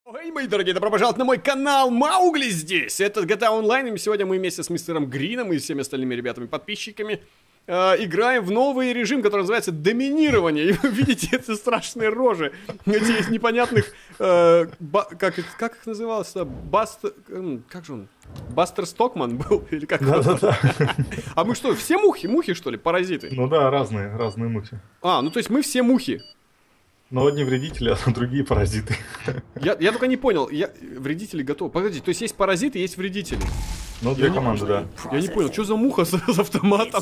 Ой, мои дорогие, добро пожаловать на мой канал, Маугли здесь! Это GTA Online, и сегодня мы вместе с мистером Грином и всеми остальными ребятами-подписчиками играем в новый режим, который называется Доминирование. И вы видите эти страшные рожи, этих непонятных, как их называлось-то? Как же он? Бастер Стокман был? Или как? Да. А мы что, все мухи что ли, паразиты? Ну да, разные мухи. Ну то есть мы все мухи. Но одни вредители, а другие паразиты. Я только не понял, вредители готовы. Погоди, то есть есть паразиты, есть вредители. Ну, две команды, да. Я не понял, что за муха с автоматом?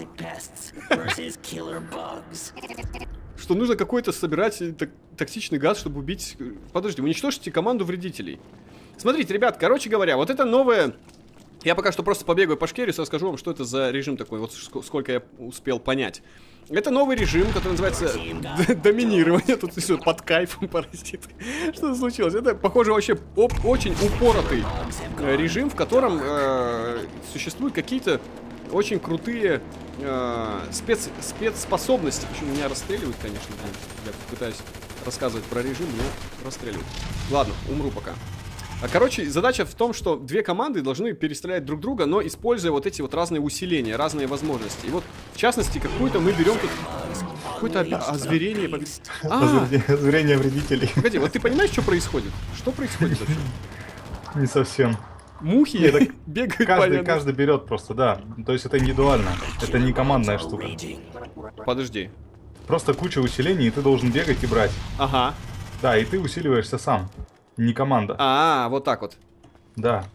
Что нужно какой-то собирать токсичный газ, чтобы убить... Подожди, уничтожьте команду вредителей. Смотрите, ребят, короче говоря, вот это новое... Я пока что просто побегаю по Шкерису, расскажу вам, что это за режим такой, вот сколько я успел понять. Это новый режим, который называется Доминирование. Тут все под кайфом паразиты. Что случилось? Это, похоже, вообще очень упоротый режим, в котором существуют какие-то очень крутые спецспособности. Почему меня расстреливают, конечно. Я пытаюсь рассказывать про режим, но расстреливают. Ладно, умру пока. Короче, задача в том, что две команды должны перестрелять друг друга, но используя вот эти вот разные усиления, разные возможности. И вот, в частности, какую-то мы берем тут... Какое-то озверение... Озверение вредителей. Погоди, вот ты понимаешь, что происходит? Что происходит вообще? Не совсем. Мухи бегают. Каждый берет просто, да. То есть это индивидуально. Это не командная штука. Подожди. Просто куча усилений, и ты должен бегать и брать. Ага. Да, и ты усиливаешься сам. Не команда. Вот так вот. Да.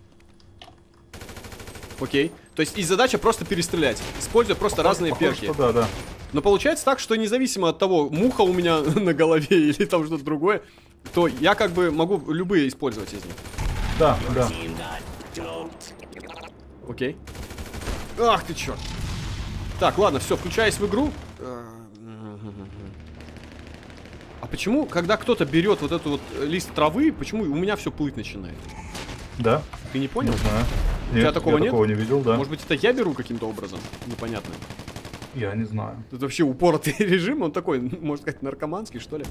Окей. То есть и задача просто перестрелять, используя просто разные перки. Что да. Но получается так, что независимо от того, муха у меня на голове или там что-то другое, то я как бы могу любые использовать из них. Да. Окей. Ах ты черт. Так, ладно, все, включаюсь в игру. А почему, когда кто-то берет вот этот вот лист травы, почему у меня все плыть начинает? Да. Ты не понял? Не знаю. У тебя такого нет? Такого не видел, да. Может быть, это я беру каким-то образом? Непонятно. Я не знаю. Это вообще упоротый режим, он такой, можно сказать, наркоманский, что ли?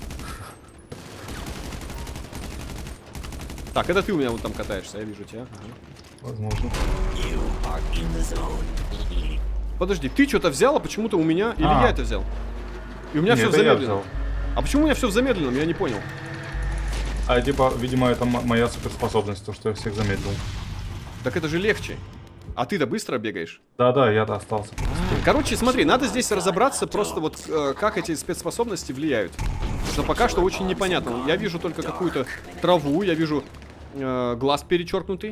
Так, это ты у меня вот там катаешься, я вижу тебя. Возможно. Подожди, ты что-то взял, а почему-то у меня... Или я это взял? И у меня все в замедленном. А почему у меня все в замедленном? Я не понял. Типа, видимо, это моя суперспособность, то, что я всех замедлил. Так это же легче. А ты-то быстро бегаешь? Да, я-то остался. Короче, смотри, надо здесь разобраться просто вот, как эти спецспособности влияют. Потому что пока что очень непонятно. Я вижу только какую-то траву, я вижу глаз перечеркнутый.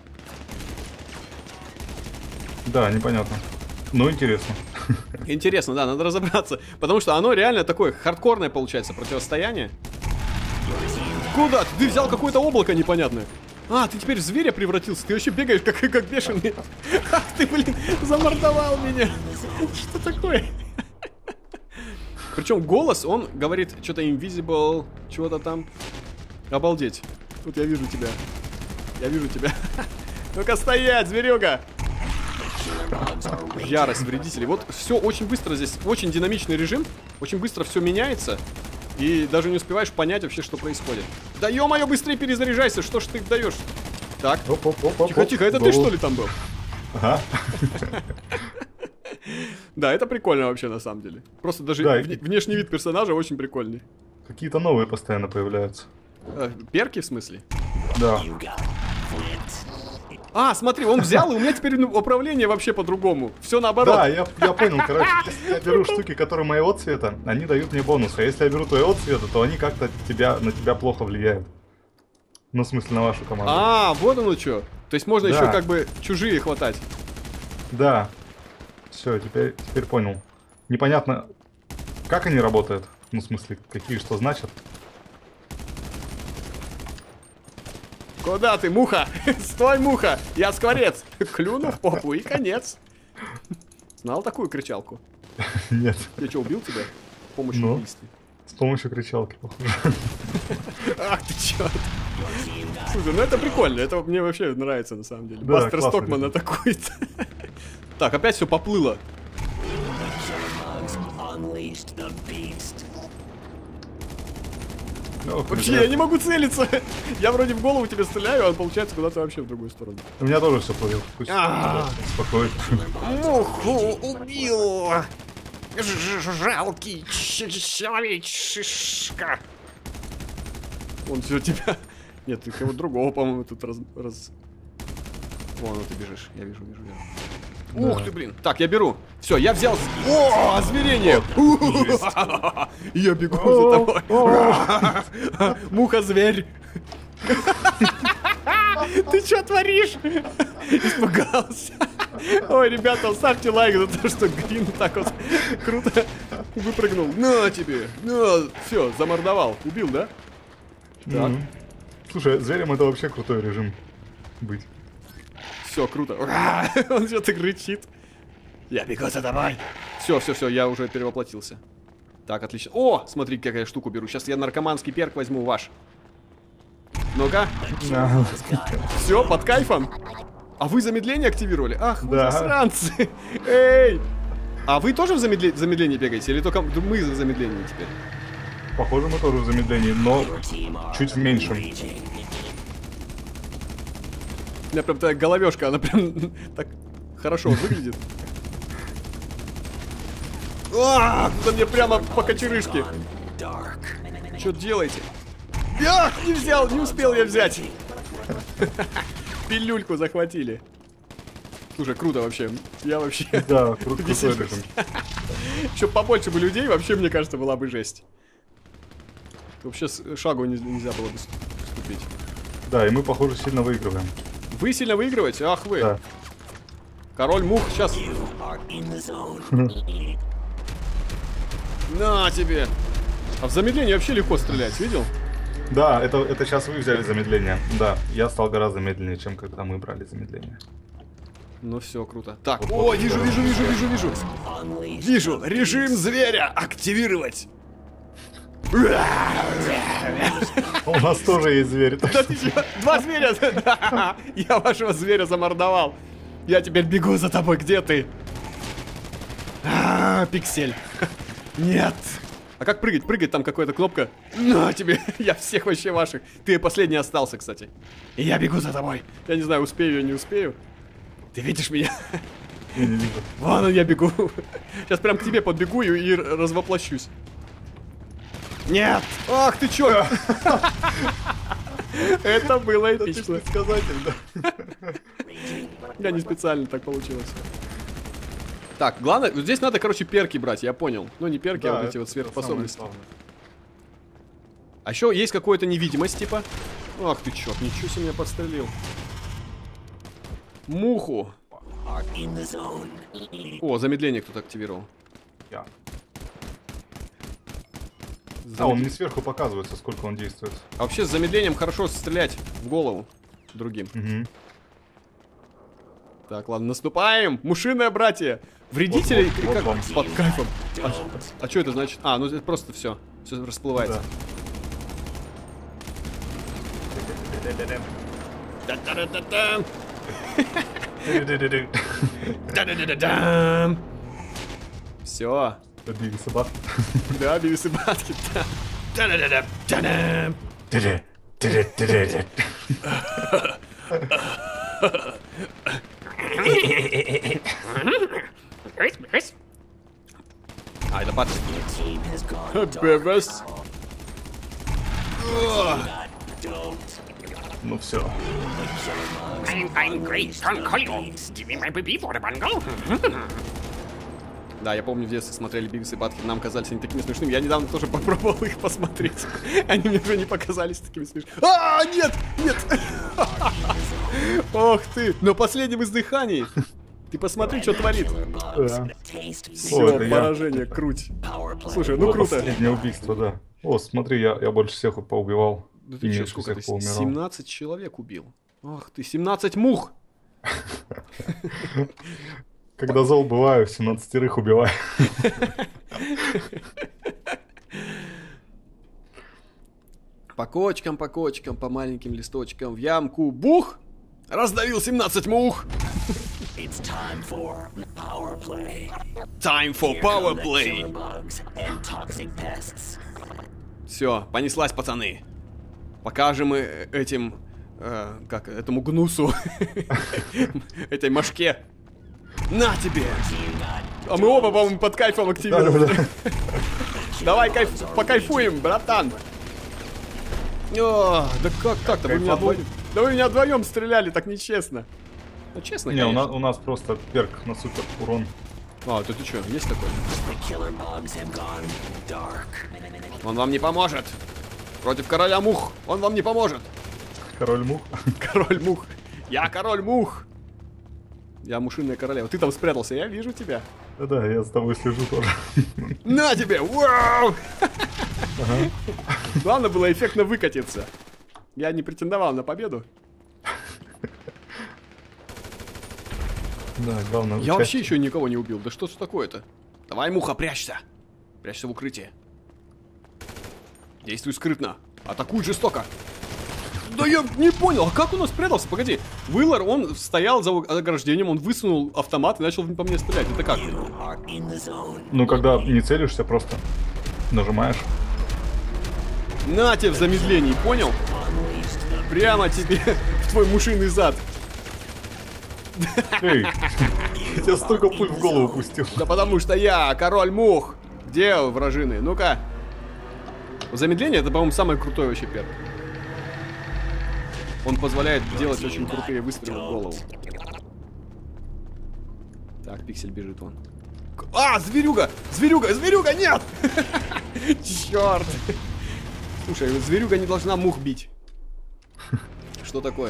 Да, непонятно. Ну, интересно. Интересно, да, надо разобраться. Потому что оно реально такое хардкорное получается противостояние. Куда? Ты взял какое-то облако непонятное. Ты теперь в зверя превратился. Ты вообще бегаешь как бешеный. Ах ты, блин, замордовал меня. Что такое? Причем голос, он говорит что-то invisible, чего-то там. Обалдеть. Вот я вижу тебя. Я вижу тебя. Ну-ка стоять, зверюга. Ярость вредителей. Вот все очень быстро здесь. Очень динамичный режим. Очень быстро все меняется. И даже не успеваешь понять вообще, что происходит. Да ё-моё, быстрее перезаряжайся. Что ж ты даешь? Так. Тихо, это ты что ли там был? Ага. Да, это прикольно вообще на самом деле. Просто даже внешний вид персонажа очень прикольный. Какие-то новые постоянно появляются. Перки в смысле? Да. Смотри, он взял, и у меня теперь управление вообще по-другому. Все наоборот. Да, я понял, короче, если я беру штуки, которые моего цвета, они дают мне бонус. А если я беру твоего цвета, то они как-то на тебя плохо влияют. Ну, в смысле, на вашу команду. Вот оно что. То есть можно еще как бы чужие хватать. Да. Все, теперь понял. Непонятно, как они работают. Ну, в смысле, какие что значат. Куда ты, муха? Стой, муха! Я скворец! Клюну в попу и конец. Знал такую кричалку? Нет. Я что, убил тебя? С помощью убийства. С помощью кричалки, похоже. Ах ты черт. Слушай, ну это прикольно. Это мне вообще нравится на самом деле. Да, Бастер Стокман атакует. Так, опять все поплыло. Вообще, я не могу целиться. Я вроде в голову тебе стреляю, а он получается куда-то вообще в другую сторону. У меня тоже все плывет. Спокойно. Муху убил. Жалкий человечишка. Он все тебя... Нет, ты кого-то другого, по-моему, тут Вон, ты бежишь. Я вижу. Да. Ух ты, блин. Так, я беру. Все, я взял... О, озверение! Я бегу за тобой. Муха-зверь. Ты что творишь? Испугался. Ой, ребята, ставьте лайк за то, что Грин так вот круто выпрыгнул. На тебе. На. Все, замордовал. Убил, да? Так. Слушай, зверем это вообще крутой режим быть. Все, круто. Он что-то кричит. Я бегу за тобой. Все, я уже перевоплотился. Так, отлично. О, смотри, какая я штуку беру. Сейчас я наркоманский перк возьму ваш. Ну-ка. Все, под кайфом. А вы замедление активировали? Ах, вы засранцы. Эй! А вы тоже в замедлении бегаете? Или только мы в замедлении теперь? Похоже, мы тоже в замедлении, но чуть в меньшем. У меня прям такая головешка, она прям так хорошо выглядит. Кто мне прямо по кочерышке. Что делаете? Ах, не взял, не успел я взять. Пилюльку захватили. Слушай, круто вообще. Я вообще... Да, круто режим. Еще побольше бы людей, вообще, мне кажется, была бы жесть. Вообще шагу нельзя было бы ступить. Да, и мы, похоже, сильно выигрываем. Вы сильно выигрываете? Ах вы. Да. Король мух сейчас. На тебе. А в замедлении вообще легко стрелять, видел? Да, это сейчас вы взяли замедление. Да, я стал гораздо медленнее, чем когда мы брали замедление. Ну все, круто. Так, о, вижу. Вижу, режим зверя активировать. У нас тоже есть зверь. Да ты чё? Два зверя! Да. Я вашего зверя замордовал. Я теперь бегу за тобой, где ты? Пиксель. Нет. А как прыгать? Прыгать, там какая-то кнопка. На тебе, я всех вообще ваших. Ты последний остался, кстати. И я бегу за тобой. Я не знаю, успею я, не успею. Ты видишь меня? Я не вижу. Вон я бегу. Сейчас прям к тебе подбегу и развоплощусь. Нет! Ах ты чё? Это было эпично. Я не специально, так получилось. Так, главное, вот здесь надо, короче, перки брать, я понял. Ну, не перки, а вот эти вот сверхспособности. А еще есть какая-то невидимость, типа. Ах ты чё, ничего себе меня подстрелил. Муху. О, замедление кто-то активировал. Я. А, он мне сверху показывается, сколько он действует. А вообще с замедлением хорошо стрелять в голову другим. Так, ладно, наступаем! Мушиное братье! Вредители как под кайфом. А что это значит? А, ну это просто все расплывается. Все. Бивис и Батхед. Да, Бивис и Батхед. А, это Батхед. Бивис. Ну все. Да, я помню, в детстве смотрели Бивис и Батхед, нам казались они такими смешными. Я недавно тоже попробовал их посмотреть. Они мне уже не показались такими смешными. А, нет, нет. Ох ты, на последнем издыхании. Ты посмотри, что творит. Все, поражение, круть. Слушай, ну круто. Последнее убийство, да. О, смотри, я больше всех поубивал. Да ты че, сколько ты? 17 человек убил. Ах ты, 17 мух. Когда зол бываю, 17-рых убиваю. По кочкам, по маленьким листочкам в ямку. Бух! Раздавил 17 мух! Time for power play. Все, понеслась, пацаны. Покажем мы этим... этому гнусу. Этой мошке. На тебе! А мы оба, по-моему, под кайфом активированы. Давай покайфуем, братан. Да как так-то? Вы меня вдвоем стреляли, так нечестно. Ну, честно, не, у нас просто перк на супер урон. А, ты что, есть такой? Он вам не поможет. Против короля мух. Он вам не поможет. Король мух? Король мух. Я король мух. Я мушиная королева. Ты там спрятался, я вижу тебя. Да, я с тобой слежу тоже. На тебе! Вау! Главное было эффектно выкатиться. Я не претендовал на победу. Да, главное. Я вообще еще никого не убил. Да что такое-то? Давай, муха, прячься. Прячься в укрытие. Действуй скрытно. Атакуй жестоко. Да я не понял, а как он спрятался? Погоди. Уиллар, он стоял за ограждением, он высунул автомат и начал по мне стрелять. Это как? Ну, когда не целишься, просто нажимаешь. На тебе в замедлении, понял? Прямо тебе в твой мушиный зад. Эй, я тебе столько пуль в голову пустил. Да потому что я король мух. Где вражины? Ну-ка. Замедление это, по-моему, самый крутой вообще перк. Он позволяет делать очень крутые выстрелы в голову. Так, пиксель бежит вон. А, зверюга! Зверюга! Зверюга! Нет! Черт! Слушай, зверюга не должна мух бить. Что такое?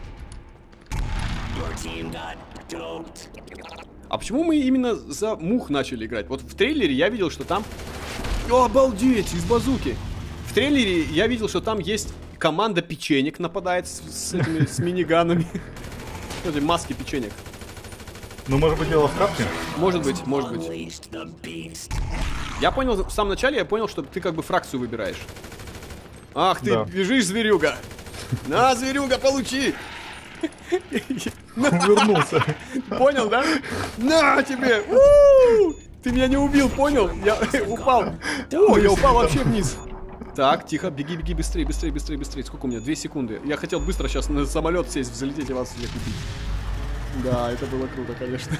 А почему мы именно за мух начали играть? Вот в трейлере я видел, что там... О, обалдеть! Из базуки! В трейлере я видел, что там есть команда печенек нападает с миниганами. Эти маски печенек. Ну, может быть, дело в капке? Может быть, может быть. Я понял, в самом начале я понял, что ты как бы фракцию выбираешь. Ах ты, бежишь, зверюга! На, зверюга, получи! Вернулся. Понял, да? На тебе! Ты меня не убил, понял? Я упал. О, я упал вообще вниз. Так, тихо, беги, беги, быстрее, быстрее, быстрее, быстрее. Сколько у меня? 2 секунды. Я хотел быстро сейчас на самолет сесть, взлететь и вас всех убить. Да, это было круто, конечно.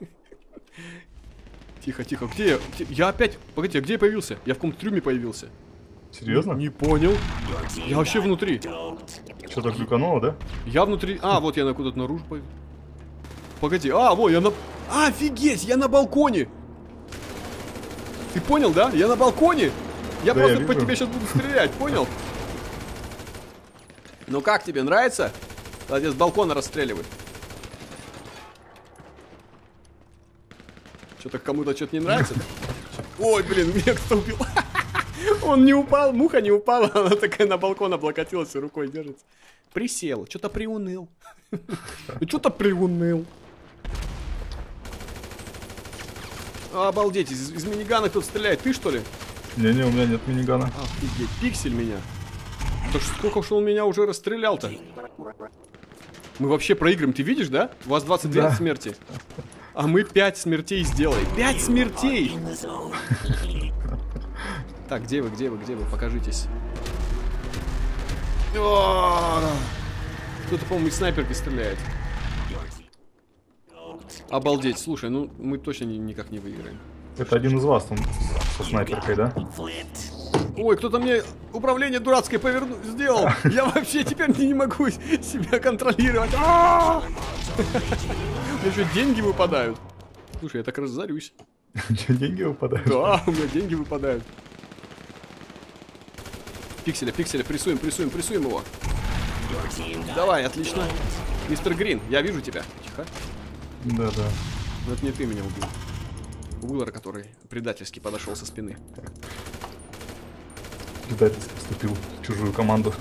Тихо, тихо. Где я? Я опять... Погоди, а где я появился? Я в каком-то трюме появился. Серьезно? Не понял. Я вообще внутри. Что-то глюкануло, да? Я внутри... А, вот я куда-то наружу появился. Погоди, вот я на... Офигеть, я на балконе. Ты понял, да? Я на балконе. Я просто по тебе сейчас буду стрелять, понял? Ну как тебе, нравится? Когда с балкона расстреливают. Что-то кому-то что-то не нравится? Ой, блин, меня кто-то убил. Он не упал, муха не упала, она такая на балкон облокотилась и рукой держится. Присел, что-то приуныл. Что-то приуныл. Обалдеть, из минигана кто-то стреляет. Ты что ли? Не-не, у меня нет минигана. Офигеть, пиксель меня. Да сколько что он меня уже расстрелял-то? Мы вообще проиграем, ты видишь, да? У вас 22 смерти. А мы 5 смертей сделали. 5 смертей! Так, где вы, где вы, где вы? Покажитесь. Кто-то, по-моему, из снайперки стреляет. Обалдеть, слушай, ну мы точно никак не выиграем. Это один из вас там со снайперкой, да? Ой, кто-то мне управление дурацкое сделал. Я вообще теперь не могу себя контролировать. Мне еще деньги выпадают. Слушай, я так разорюсь. Деньги выпадают? Да, у меня деньги выпадают. Пикселя, прессуем, прессуем, прессуем его. Давай, отлично. Мистер Грин, я вижу тебя. Тихо. Да. Но это не ты меня убил. Уиллар, который предательски подошел со спины. Предательски вступил в чужую команду.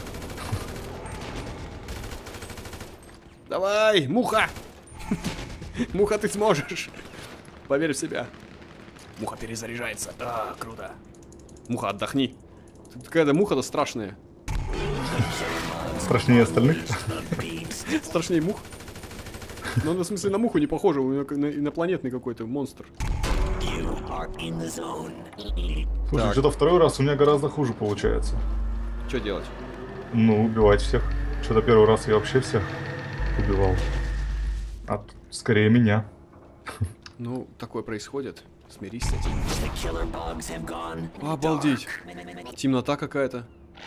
Давай, муха! Муха, ты сможешь. Поверь в себя. Муха перезаряжается. Да, круто. Муха, отдохни. Какая-то муха-то страшная. Страшнее остальных? Страшнее мух. Но в смысле на муху не похоже, у него инопланетный какой-то монстр. Слушай, что-то второй раз у меня гораздо хуже получается. Что делать? Ну, убивать всех. Что-то первый раз я вообще всех убивал. А тут скорее меня. Ну, такое происходит. Смирись с этим. Обалдеть. Темнота какая-то.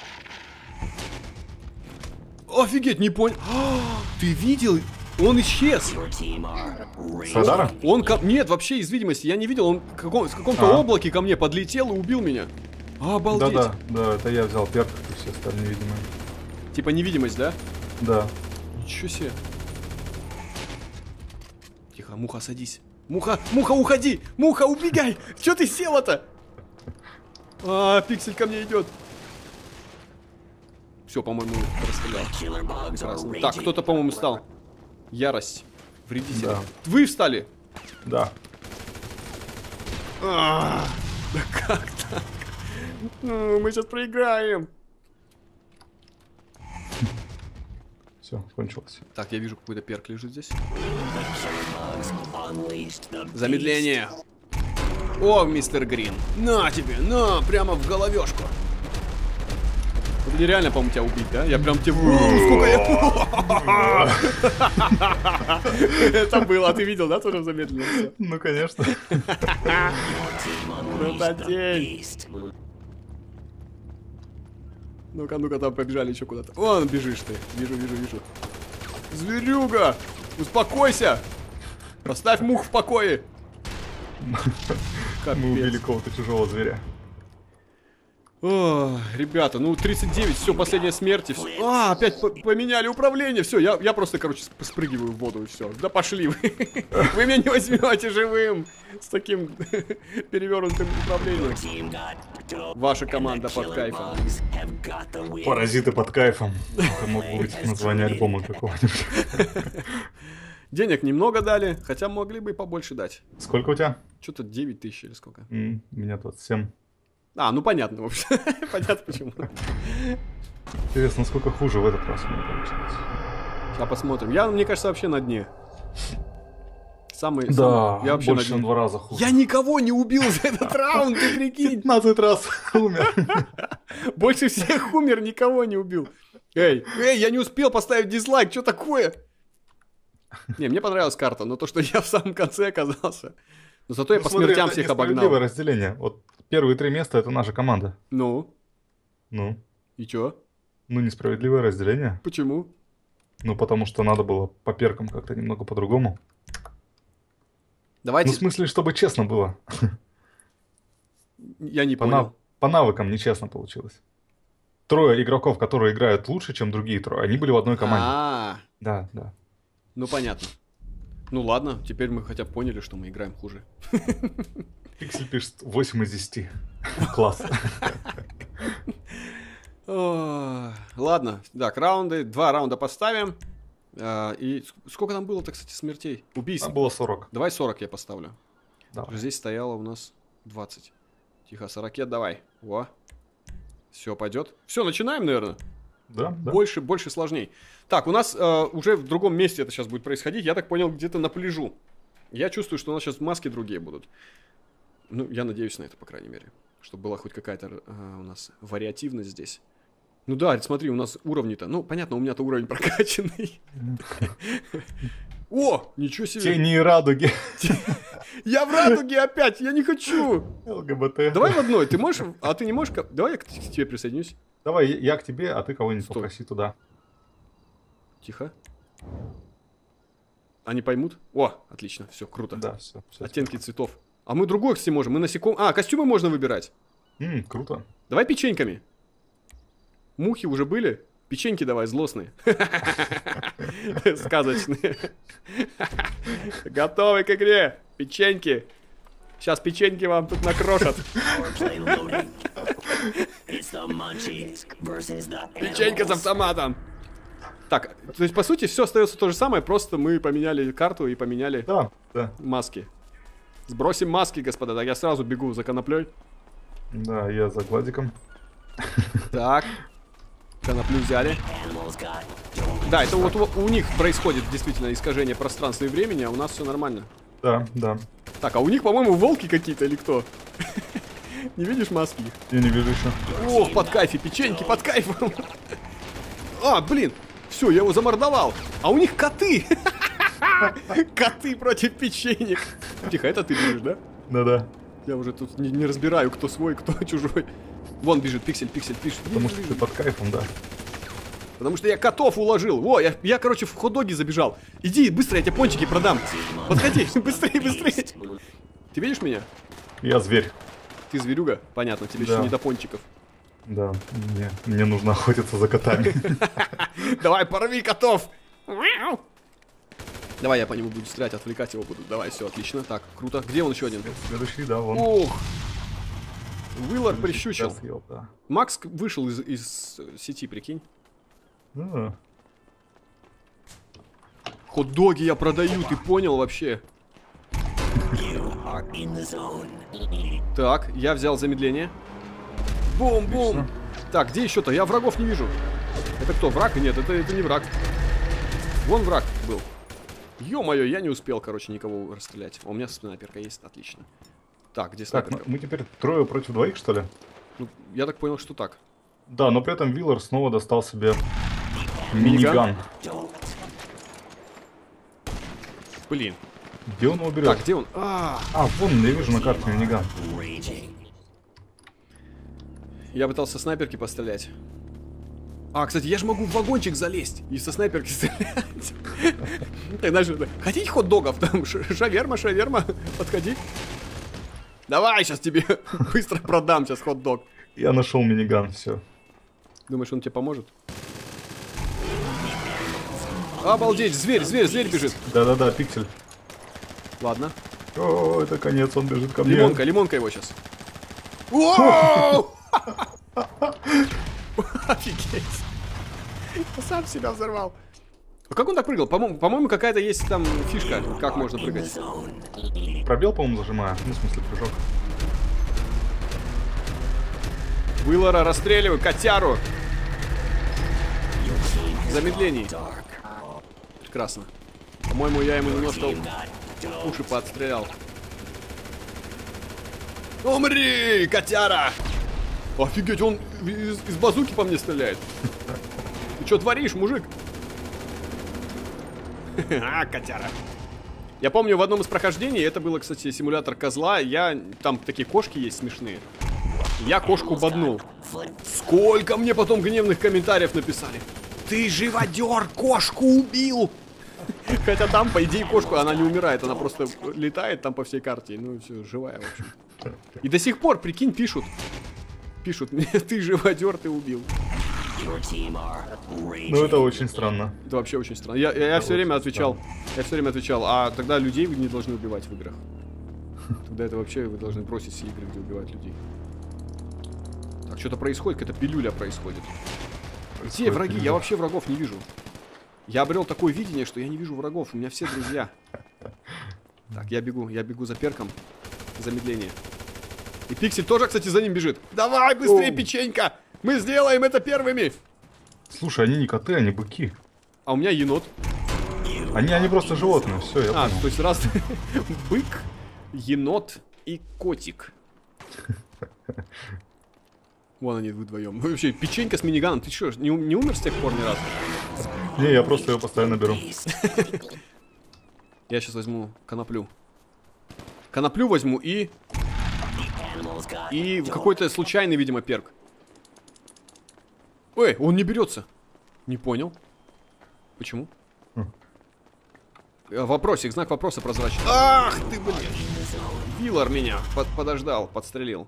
Офигеть, не понял. Ты видел? Он исчез. С радара? Он нет, вообще из видимости. Я не видел. Он в каком-то облаке ко мне подлетел и убил меня. Обалдеть. Да, это я взял перк, и все стали невидимые. Типа невидимость, да? Да. Ничего себе. Тихо, муха, садись. Муха, уходи! Муха, убегай! Че ты села-то? Пиксель ко мне идет. Все, по-моему, расстрелял. Так, кто-то, по-моему, встал. Ярость. Вредитель. Да. Вы встали? Да. Да как так? Мы сейчас проиграем. Все, кончилось. Так, я вижу, какой-то перк лежит здесь. Замедление. О, мистер Грин. На тебе, на, прямо в головешку. Это нереально, по-моему, тебя убить, да? Я прям тебе... Сколько я... Это было, ты видел, да, тоже замедление? Ну, конечно. Ну-ка, там побежали еще куда-то. Вон бежишь ты. Вижу. Зверюга! Успокойся! Оставь мух в покое! Мы убили какого-то чужого зверя. О, ребята, ну 39, все, последняя смерть. Все. Опять поменяли управление. Все, я просто, короче, спрыгиваю в воду и все. Да пошли вы. Вы меня не возьмете живым с таким перевернутым управлением. Ваша команда под кайфом. Паразиты под кайфом. Это могло быть название альбома какого-нибудь. Денег немного дали, хотя могли бы и побольше дать. Сколько у тебя? Что-то 9 тысяч или сколько? У меня 27. Ну понятно, в общем. Понятно почему. Интересно, насколько хуже в этот раз у меня получилось. Сейчас посмотрим. Мне кажется, вообще на дне. Да, я вообще больше на 2 раза хуже. Я никого не убил за этот раунд, ты прикинь. 15 раз умер. Больше всех умер, никого не убил. Эй, я не успел поставить дизлайк, что такое? Не, мне понравилась карта, но то, что я в самом конце оказался. Но зато я по смертям всех обогнал. Справедливое разделение. Вот первые 3 места — это наша команда. Ну? И чё? Ну, несправедливое разделение. Почему? Ну, потому что надо было по перкам как-то немного по-другому. Давайте... Ну, в смысле, чтобы честно было. Я не понял. По навыкам нечестно получилось. 3 игроков, которые играют лучше, чем другие 3, они были в одной команде. Да. Ну, понятно. Ну, ладно, теперь мы хотя бы поняли, что мы играем хуже. Пиксель пишет 8 из 10. Класс. Ладно, так, раунды. 2 раунда поставим. И сколько там было-то, кстати, смертей? Убийств? Там было 40. Давай 40 я поставлю. Давай. Здесь стояло у нас 20. Тихо, 40 давай. Во. Все, пойдет. Все, начинаем, наверное. Да. Больше сложней. Так, у нас уже в другом месте это сейчас будет происходить. Я так понял, где-то на пляжу. Я чувствую, что у нас сейчас маски другие будут. Ну, я надеюсь на это, по крайней мере. Чтобы была хоть какая-то у нас вариативность здесь. Ну да, смотри, у нас уровни-то. Ну, понятно, у меня-то уровень прокачанный. О, ничего себе. Тени и радуги. Я в радуге опять, я не хочу. ЛГБТ. Давай в одной, ты можешь, а ты не можешь? Давай я к тебе присоединюсь. Давай, я к тебе, а ты кого-нибудь попроси туда. Тихо. Они поймут? О, отлично, все, круто. Да, все. Оттенки цветов. А мы другой, кстати, можем, мы насекомых... костюмы можно выбирать. Круто. Давай печеньками. Мухи уже были? Печеньки давай, злостные. Сказочные. Готовы к игре. Печеньки. Сейчас печеньки вам тут накрошат. Печенька с автоматом. Так, то есть, по сути, все остается то же самое, просто мы поменяли карту и поменяли маски. Сбросим маски, господа. Так, я сразу бегу за коноплей. Да, я за гладиком. Так. Коноплю взяли. Да, это вот у них происходит действительно искажение пространства и времени, а у нас все нормально. Да. Так, а у них, по-моему, волки какие-то или кто? Не видишь маски их? Я не вижу еще. Ох, под кайфе, печеньки, под кайфом. А, блин, все, я его замордовал. А у них коты. Коты против печенек. Тихо, это ты бежишь, да? Да-да. Я уже тут не разбираю, кто свой, кто чужой. Вон бежит, пиксель, пиксель, пишет. Потому что ты под кайфом, да. Потому что я котов уложил. Во, я, короче, в хот-доги забежал. Иди, быстро, я тебе пончики продам. Подходи, быстрее, быстрее. Ты видишь меня? Я зверь. Ты зверюга? Понятно, тебе еще не до пончиков. Да, мне нужно охотиться за котами. Давай, порви котов. Давай я по нему буду стрелять, отвлекать его буду. Давай, все, отлично. Так, круто. Где он еще один? Следующий, да, вон. Ох. Уиллар прищучил. Съел, да. Макс вышел из сети, прикинь. Хот-доги я продаю, ты понял вообще? Так, я взял замедление. Бум-бум. Так, где еще-то? Я врагов не вижу. Это кто, враг? Нет, это не враг. Вон враг был. Ё-моё, я не успел, короче, никого расстрелять. У меня снайперка есть, отлично. Так, где снайперка? Так, мы теперь 3 против 2, что ли? Ну, я так понял, что так. Да, но при этом Виллар снова достал себе миниган. Блин. Где он его берет? Так, где он? Вон, я вижу на карте миниган. Я пытался снайперки пострелять. Кстати, я же могу в вагончик залезть и со снайперки стрелять. Хотите хот-догов? Там шаверма, подходи. Давай, сейчас тебе быстро продам сейчас хот-дог. Я нашел миниган, все. Думаешь, он тебе поможет? Обалдеть, зверь бежит. Да-да-да, пиксель. Ладно. О, это конец, он бежит ко мне. Лимонка его сейчас. Офигеть. Я сам себя взорвал. А как он так прыгал? По-моему, какая-то есть там фишка, как можно прыгать. Пробел, по-моему, зажимаю. Ну, в смысле, прыжок. Уиллара расстреливаю, котяру. Замедлений. Прекрасно. По-моему, я ему немножко уши поотстрелял. Умри, котяра! Офигеть, он из базуки по мне стреляет. Ты что творишь, мужик? Котяра. Я помню, в одном из прохождений, это было, кстати, симулятор козла, там такие кошки есть смешные. Я кошку боднул. Сколько мне потом гневных комментариев написали. Ты живодер, кошку убил! Хотя там, по идее, кошку, она не умирает, она просто летает там по всей карте. Ну и все, живая, в общем. И до сих пор, прикинь, пишут мне, ты живодер, ты убил. Ну это очень странно. Это вообще очень странно. Я все время отвечал, а тогда людей вы не должны убивать в играх. Тогда это вообще вы должны бросить все игры, где убивать людей. Так, что-то происходит, какая-то пилюля происходит. Где враги? Я вообще врагов не вижу. Я обрел такое видение, что я не вижу врагов. У меня все друзья. Так, я бегу за перком. Замедление. И Пиксель тоже, кстати, за ним бежит. Давай, быстрее, печенька! Мы сделаем это первыми! Слушай, они не коты, они быки. А у меня енот. Они просто животные, все, я понял. То есть раз бык, енот и котик. Вон они вдвоем. Вообще, печенька с миниганом. Ты что, не умер с тех пор ни разу? Не, я просто его постоянно беру. Я сейчас возьму коноплю. Коноплю возьму и какой-то случайный, видимо, перк. Ой, он не берется. Не понял. Почему? Вопросик, знак вопроса прозрачный. Ах ты, блин. Виллар меня подождал, подстрелил.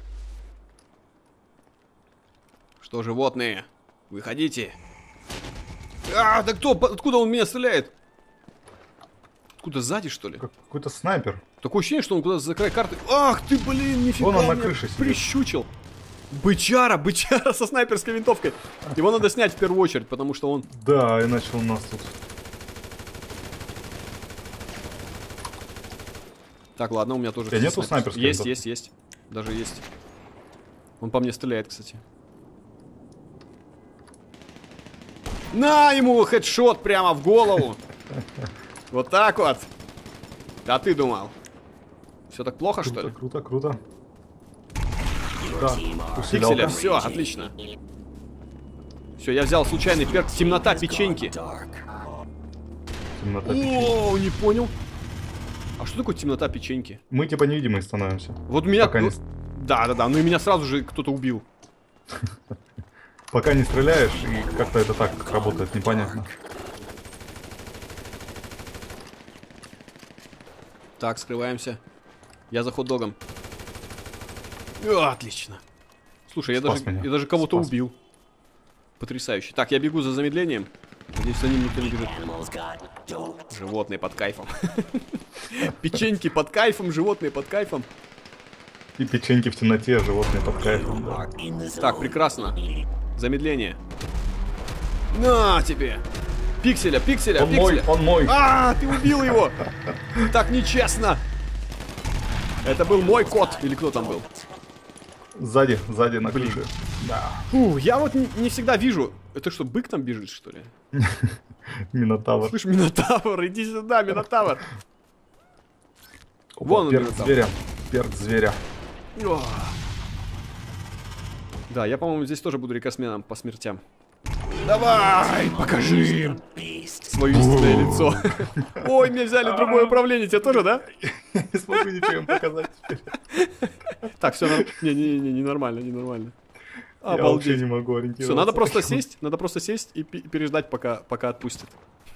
Что, животные? Выходите. Да кто? Откуда он меня стреляет? Откуда, сзади, что ли? Какой-то снайпер. Такое ощущение, что он куда-то за край карты. Ах ты, блин, нифига. Вон он на крыше сидит. Прищучил. Бычара со снайперской винтовкой. Его надо снять в первую очередь, потому что он... Да, иначе он нас тут... Так, ладно, у меня тоже... Нету снайперской винтовки? Есть. Даже есть. Он по мне стреляет, кстати. На ему хедшот прямо в голову. Вот так вот. Да ты думал. Все так плохо, что ли? Круто. Да. Пикселя, все, отлично. Все, я взял случайный перк темнота печеньки. Темнота печеньки. О, не понял. А что такое темнота печеньки? Мы типа невидимые становимся. Вот меня... Пока не... Да, ну и меня сразу же кто-то убил. Пока не стреляешь, и как-то это так работает, непонятно. Так, скрываемся. Я за хот-догом. Отлично. Слушай, я даже кого-то убил. Потрясающе. Так, я бегу за замедлением. Надеюсь, за ним никто не бежит. Животные под кайфом. Печеньки под кайфом, животные под кайфом. И печеньки в темноте, животные под кайфом, да. Так, прекрасно. Замедление. На тебе! Пикселя, пикселя, он пикселя. Он мой. А, ты убил его! Так нечестно! Это был мой кот. Или кто там был? Сзади на крыше. Да. Фу, я вот не всегда вижу. Это что, бык там бежит, что ли? Минотавр. Слышь, Минотавр, иди сюда, Минотавр. Вон он, перк зверя. Перк зверя. О. Да, я, по-моему, здесь тоже буду рекордсменом по смертям. Давай, покажи им свое истинное лицо. Ой, мне взяли другое управление, тебе тоже, да? Не смогу ничего им показать теперь. Так, все, не нормально, не нормально. Я вообще не могу ориентироваться. Все, надо просто сесть и переждать, пока отпустит.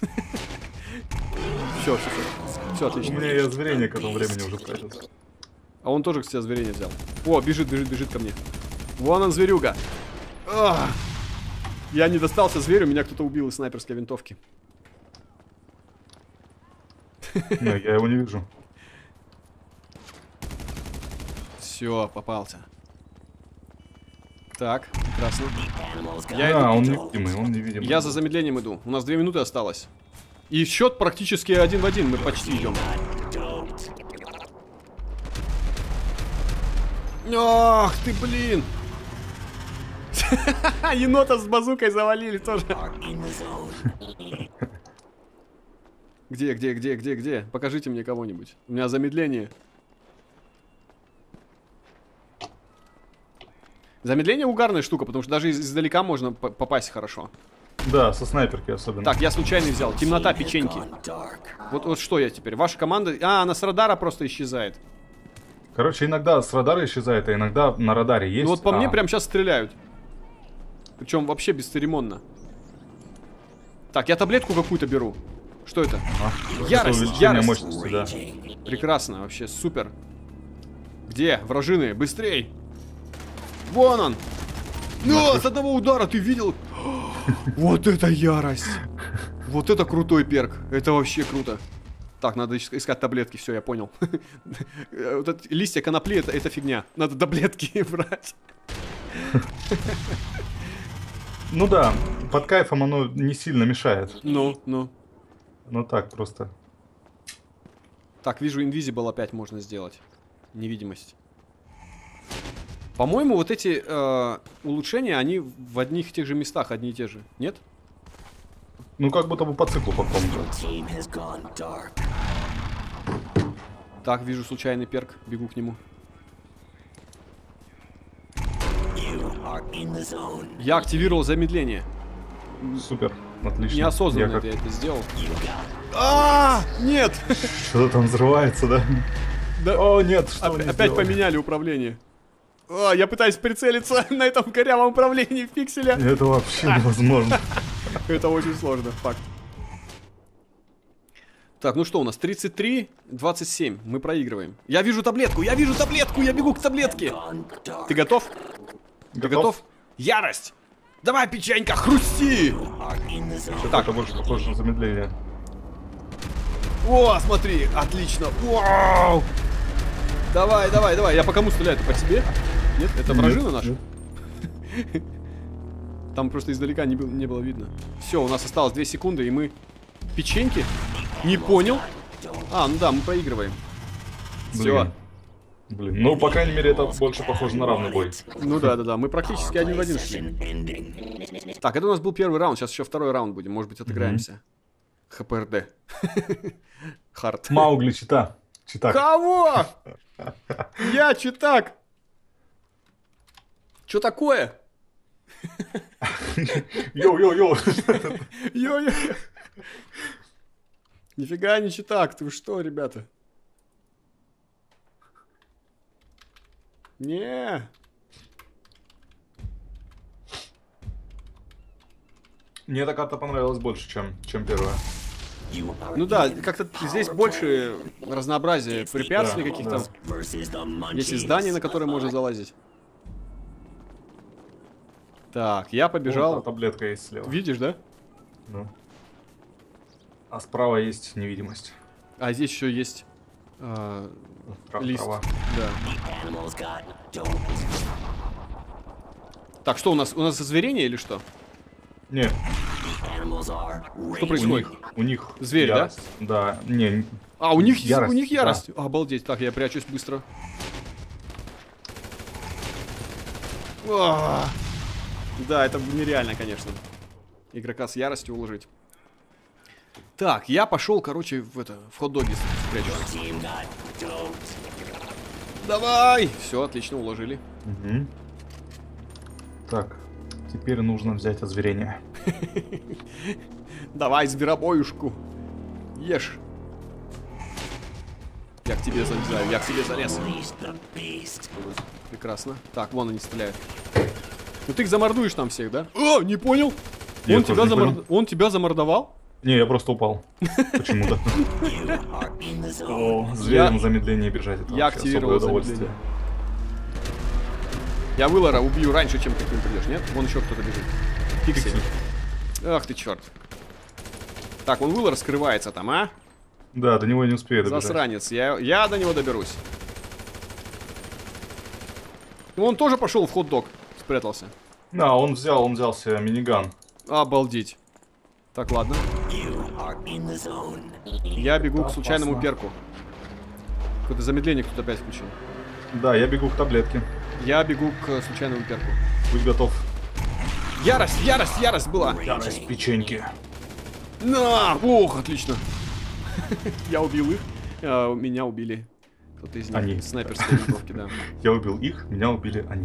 Все, отлично. У меня и озверение к этому времени уже пройдет. А он тоже, кстати, озверение взял. О, бежит ко мне. Вон он, зверюга. Я не достался зверю, меня кто-то убил из снайперской винтовки. Не, я его не вижу. Все, попался. Так, прекрасно. Он невидимый, он невидимый. Я за замедлением иду. У нас 2 минуты осталось. И счет практически 1 в 1. Мы почти идем. Ах ты, блин! Енота с базукой завалили тоже. Где? Покажите мне кого-нибудь. У меня замедление. Замедление угарная штука, потому что даже издалека можно попасть хорошо. Да, со снайперки особенно. Так, я случайно взял. Темнота печеньки. Вот что я теперь? Ваша команда... А, она с радара просто исчезает. Короче, иногда с радара исчезает, а иногда на радаре есть. Ну вот по мне прям сейчас стреляют. Причем вообще бесцеремонно. Так, я таблетку какую-то беру. Что это? Ярость. Мощности, да. Прекрасно, вообще супер. Где? Вражины, быстрей! Вон он! Ну, с одного удара ты видел? Вот это ярость! Вот это крутой перк. Это вообще круто. Так, надо искать таблетки, все, я понял. Вот листья конопли это фигня. Надо таблетки брать. Ну да, под кайфом оно не сильно мешает. Ну. Ну так, просто. Так, вижу, Invisible опять можно сделать. Невидимость. По-моему, вот эти улучшения, они в одних и тех же местах, одни и те же. Нет? Ну, как будто бы по циклу какому-то. Так, вижу случайный перк, бегу к нему. Я активировал замедление. Супер, отлично. Неосознанно я это сделал. Нет! Что-то там взрывается, да? О, нет, что опять поменяли управление. Я пытаюсь прицелиться на этом корявом управлении пикселя. Это вообще невозможно. Это очень сложно, факт. Так, ну что у нас? 33-27. Мы проигрываем. Я вижу таблетку! Я бегу к таблетке! Ты готов? Ты готов? Ярость! Давай, печенька, хрусти! Так, это больше похоже на замедление. О, смотри, отлично! Вау! Давай. Я по кому стреляю? По тебе? Нет? Это вражина наша? Там просто издалека не было видно. Все, у нас осталось 2 секунды, и мы... Печеньки? Не понял? Ну да, мы проигрываем. Все. Блин, ну, по крайней мере, это больше похоже на равный бой. Ну да, мы практически 1 в 1 шли. Так, это у нас был первый раунд, сейчас еще второй раунд будем, может быть, отыграемся. ХПРД. Хард. Маугли чита. Кого? Я читак. Что такое? Йоу-йоу-йоу. Йо-йо. Нифига не так. Ты что, ребята? Не. Мне эта карта понравилась больше, чем первая. Ну да, как-то здесь больше разнообразия препятствий каких-то. Есть и здания, на которые можно залазить. Так, я побежал. Вот, таблетка есть слева. Видишь, да? Ну. А справа есть невидимость. А здесь еще есть лист. Трава. Да. Так, что у нас? У нас озверение или что? Нет. Что происходит? У них зверь, ярость. Да? Да, не. А, у них ярость. У них ярость. Да. Обалдеть. Так, я прячусь быстро. Да, это нереально, конечно. Игрока с яростью уложить. Так, я пошел, короче, в хот-доги спрячусь. Давай! Все, отлично, уложили. Угу. Так, теперь нужно взять озверение. Давай, зверобоюшку. Ешь. Я к тебе залезаю, я к тебе залез. Прекрасно. Так, вон они стреляют. Ну ты их замордуешь там всех, да? О, не понял. Он тебя замордовал? Не, я просто упал. Почему-то. О, зверем замедление бежать. Я активировал замедление. Я Уиллера убью раньше, чем ты к ним придешь, нет? Вон еще кто-то бежит. Пиксель. Ах ты черт. Так, он Уиллер скрывается там, а? Да, до него я не успею добежать. Засранец, я до него доберусь. Ну, он тоже пошел в хот-дог, спрятался. Да, он взял себе миниган. Обалдеть. Так, ладно. Я бегу к случайному перку. Какое-то замедление кто-то опять включил. Да, я бегу к таблетке. Я бегу к случайному перку. Будь готов. Ярость была. Ярость печеньки. На! Ох, отлично. Я убил их. Меня убили. Кто-то из них. Они. Снайперской винтовки, да. Я убил их, меня убили они.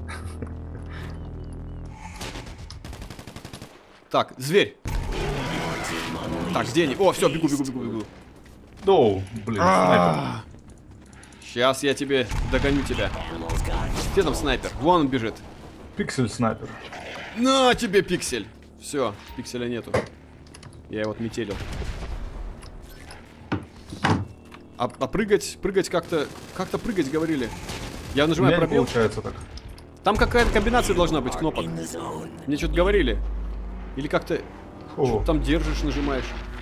Так, зверь. Так, где они? О, все, бегу. Доу, блин, снайпер. Сейчас я догоню тебя. Где там снайпер? Вон он бежит. Пиксель снайпер. На тебе пиксель. Все, пикселя нету. Я его отметелил. А прыгать как-то прыгать говорили. Я нажимаю пробел. Получается так. Там какая-то комбинация должна быть кнопок. Мне что-то говорили. Или как-то там держишь, нажимаешь.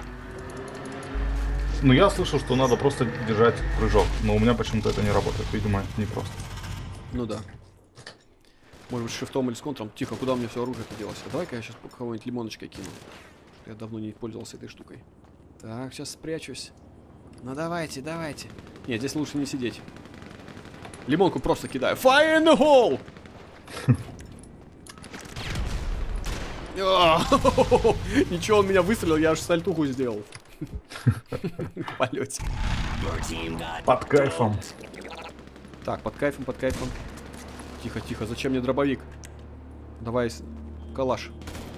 Ну, я слышал, что надо просто держать прыжок. Но у меня почему-то это не работает. Видимо, не просто. Ну да. Может быть, с шифтом или с контром. Тихо, куда у меня все оружие-то делось? А давай-ка я сейчас кого-нибудь лимоночкой кину. Я давно не пользовался этой штукой. Так, сейчас спрячусь. Ну давайте. Нет, здесь лучше не сидеть. Лимонку просто кидаю. Fire in the hole! Ничего, он меня выстрелил, я аж сальтуху сделал. В полете. Под кайфом. Так, под кайфом. Тихо, зачем мне дробовик? Давай, калаш.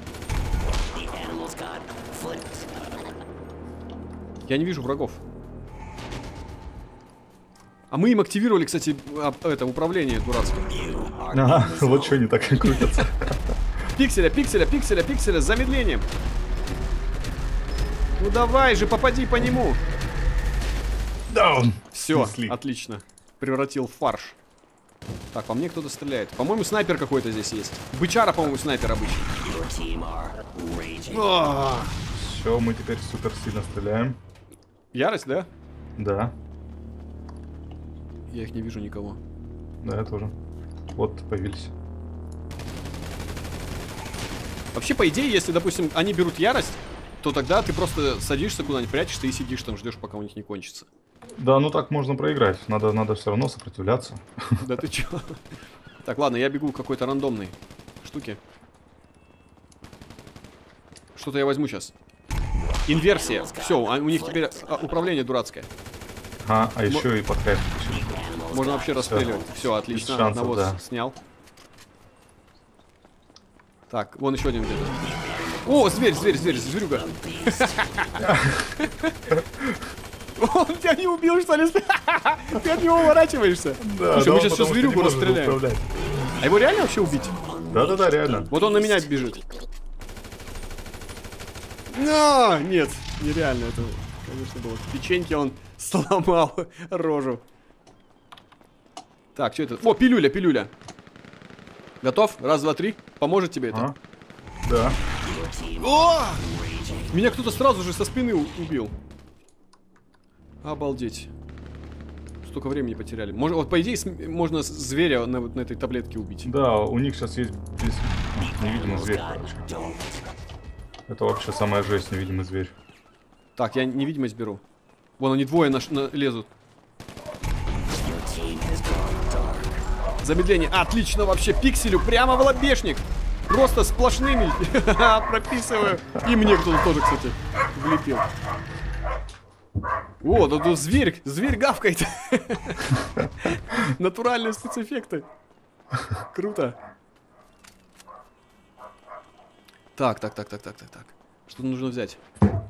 Я не вижу врагов. А мы им активировали, кстати, это управление дурацкое. Ага, вот что они так крутятся. Пикселя с замедлением. Ну давай же, попади по нему. Даун. Все, отлично. Превратил в фарш. Так, по мне кто-то стреляет. По-моему, снайпер какой-то здесь есть. Бычара, по-моему, снайпер обычный. Все, мы теперь супер сильно стреляем. Ярость, да? Да. Я их не вижу никого. Да, я тоже. Вот, появились. Вообще, по идее, если, допустим, они берут ярость, то тогда ты просто садишься куда-нибудь, прячешься и сидишь там, ждешь, пока у них не кончится. Да, ну так можно проиграть. Надо все равно сопротивляться. Да ты чё? Так, ладно, я бегу к какой-то рандомной штуке. Что-то я возьму сейчас. Инверсия. Все, у них теперь управление дурацкое. А еще и под кайф. Можно вообще расстреливать. Все, отлично. Шансов, одного да. снял. Так, вон еще один где-то. О, зверюга. Он тебя не убил, что ли? Ты от него уворачиваешься. Слушай, мы сейчас всю зверюгу расстреляем. А его реально вообще убить? Да, реально. Вот он на меня бежит. Но! Нет, нереально это, конечно, было. В печеньке он сломал рожу. Так, что это? О, пилюля. Готов? Раз, два, три. Поможет тебе это? Да. О! Меня кто-то сразу же со спины убил. Обалдеть. Столько времени потеряли. Вот, по идее, можно зверя на этой таблетке убить. Да, у них сейчас есть невидимый зверь, короче. Это вообще самая жесть, невидимый зверь. Так, я невидимость беру. Вон они двое лезут. Замедление. Отлично вообще. Пикселю прямо в лобешник. Просто сплошными прописываю. И мне кто-то тоже, кстати, влепил. О, да тут зверь гавкает. Натуральные спецэффекты. Круто. Так. Что нужно взять?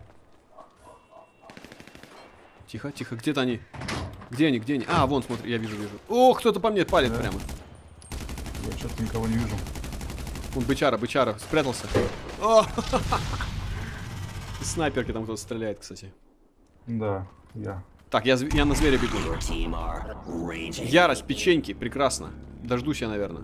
Тихо, где-то они. Где они? А, вон, смотри, я вижу. О, кто-то по мне палит прямо. Я что-то никого не вижу. Вон, бычара, спрятался. Снайперки там кто-то стреляет, кстати. Да, я. Так, я на зверя бегу. Ярость, печеньки, прекрасно. Дождусь я, наверное.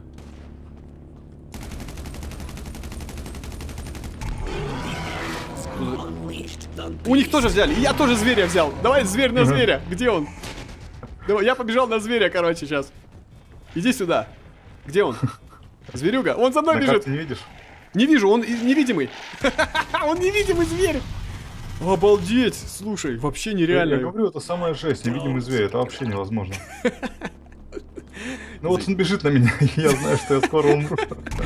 У них тоже взяли, я тоже зверя взял. Давай зверь на зверя, где он? Давай, я побежал на зверя, короче, сейчас. Иди сюда. Где он? Зверюга, он за мной бежит. Не видишь? Не вижу, он невидимый. Он невидимый зверь. Обалдеть, слушай, вообще нереально. Я говорю, это самая жесть, невидимый зверь, это вообще невозможно. Ну вот он бежит на меня, и я знаю, что я скоро умру.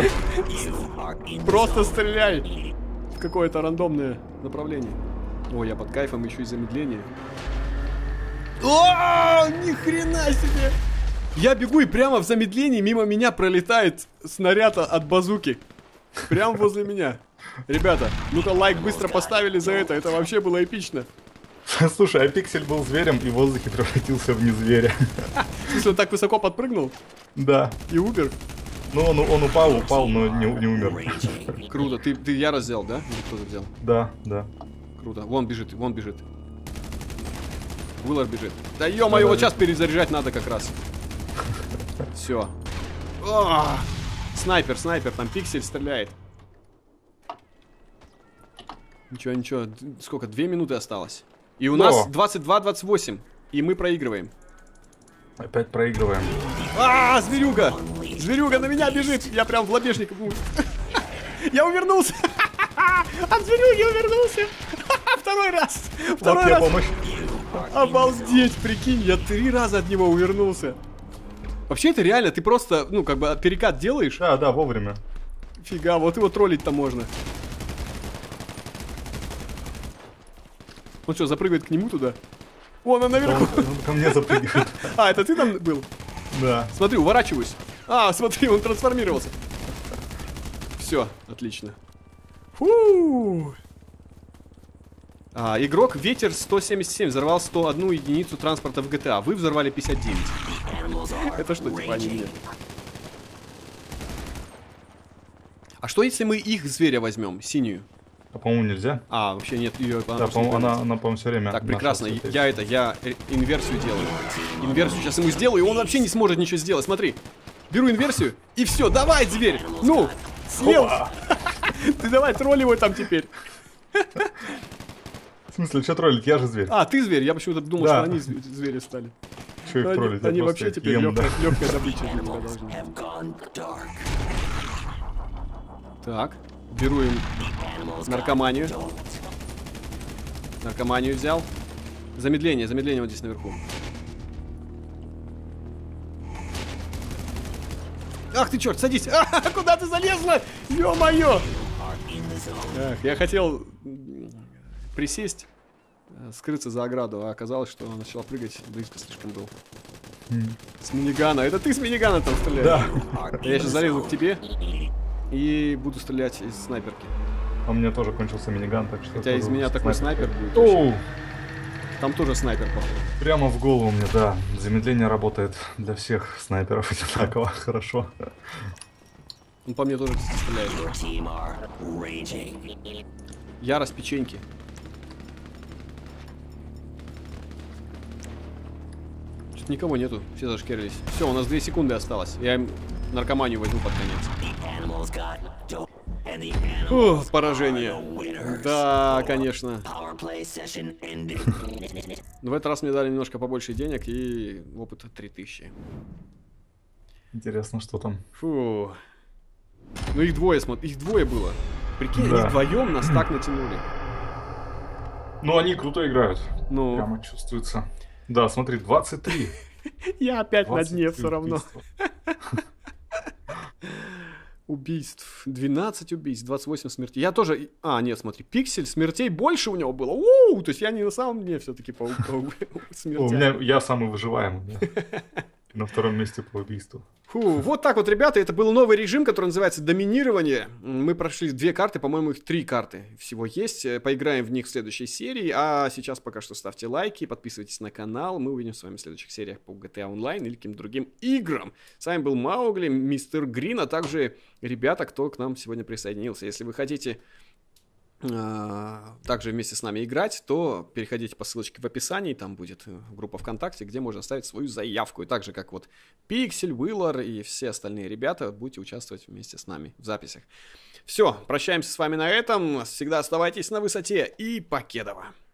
Просто стреляй в какое-то рандомное направление. О, я под кайфом, еще и замедление. О, ни хрена себе! Я бегу, и прямо в замедлении мимо меня пролетает снаряд от базуки. Прямо возле меня. Ребята, ну-ка лайк быстро поставили за это вообще было эпично. Слушай, а Пиксель был зверем и в воздухе превратился в незверя. Слушай, он так высоко подпрыгнул? Да. И умер? Ну, он упал, но не умер. Круто, ты ярость взял, да? Или кто-то взял? Да. Круто, вон бежит. Уиллар бежит. Да ё-моё, вот сейчас перезаряжать надо как раз. Все. Снайпер, там Пиксель стреляет. Ничего. Сколько? 2 минуты осталось. И у нас 22-28. И мы проигрываем. Опять проигрываем. Зверюга! Зверюга на меня бежит! Я прям в лобешник. Я увернулся! От зверюги увернулся! Второй раз! Вот я помощь. Обалдеть, прикинь, я 3 раза от него увернулся. Вообще это реально, ты просто, ну, как бы перекат делаешь. Да, вовремя. Фига, вот его троллить-то можно. Он что, запрыгивает к нему туда? Вон он наверху. Он ко мне запрыгивает. Это ты там был? Да. Смотри, уворачиваюсь. Смотри, он трансформировался. Все, отлично. Фу. Игрок Ветер 177 взорвал 101 единицу транспорта в GTA. Вы взорвали 59. Это что, типа они нет? А что если мы их зверя возьмем, синюю? По-моему, нельзя. Вообще нет, ее. Да, по-моему, она по-моему, все время. Так, прекрасно. Я инверсию делаю. Инверсию сейчас ему сделаю, и он вообще не сможет ничего сделать. Смотри. Беру инверсию, и все, давай, зверь! Ну! Съел! Ты давай, тролль его там теперь. В смысле, что троллить? Я же зверь. Ты зверь, я почему-то думал, что они звери стали. Что их троллить? Они вообще теперь легкая добыча для тебя должны. Так, беру им наркоманию. Наркоманию взял. Замедление вот здесь наверху. Ах ты черт, садись! Куда ты залезла? Ё-моё! Так, я хотел присесть, скрыться за ограду, а оказалось, что он начал прыгать, близко слишком был. С минигана. Это ты с минигана там стреляешь? Да. Я сейчас залезу к тебе. И буду стрелять из снайперки. У меня тоже кончился миниган, так что... Хотя из меня такой снайпер будет. Оу! Там тоже снайпер, походу. Прямо в голову мне, да. Замедление работает для всех снайперов одинаково. Хорошо. Он по мне тоже стреляет. Ярость печеньки. Что-то никого нету, все зашкерились. Все, у нас 2 секунды осталось. Я им наркоманию возьму под конец. Фух, поражение. Да, конечно. Но в этот раз мне дали немножко побольше денег и опыта 3000. Интересно, что там. Фу. Ну их двое, смотри, их двое было. Прикинь, да. Они вдвоем нас так натянули. Ну они круто играют. Ну. Прямо чувствуется. Да, смотри, 23. Я опять на дне все равно. Убийств. 12 убийств, 28 смертей. Я тоже... А, нет, смотри, Пиксель, смертей больше у него было. У-у-у! То есть я не на самом деле все-таки по смертям. У меня я самый выживаемый. На втором месте по убийству. Фу, вот так вот, ребята, это был новый режим, который называется доминирование. Мы прошли 2 карты, по-моему, их 3 карты всего есть. Поиграем в них в следующей серии. А сейчас пока что ставьте лайки, подписывайтесь на канал. Мы увидимся с вами в следующих сериях по GTA Online или каким-то другим играм. С вами был Маугли, Мистер Грин, а также ребята, кто к нам сегодня присоединился. Если вы хотите также вместе с нами играть, то переходите по ссылочке в описании, там будет группа ВКонтакте, где можно оставить свою заявку. И так же, как вот Пиксель, Уиллар и все остальные ребята, будете участвовать вместе с нами в записях. Все, прощаемся с вами на этом. Всегда оставайтесь на высоте и покедово.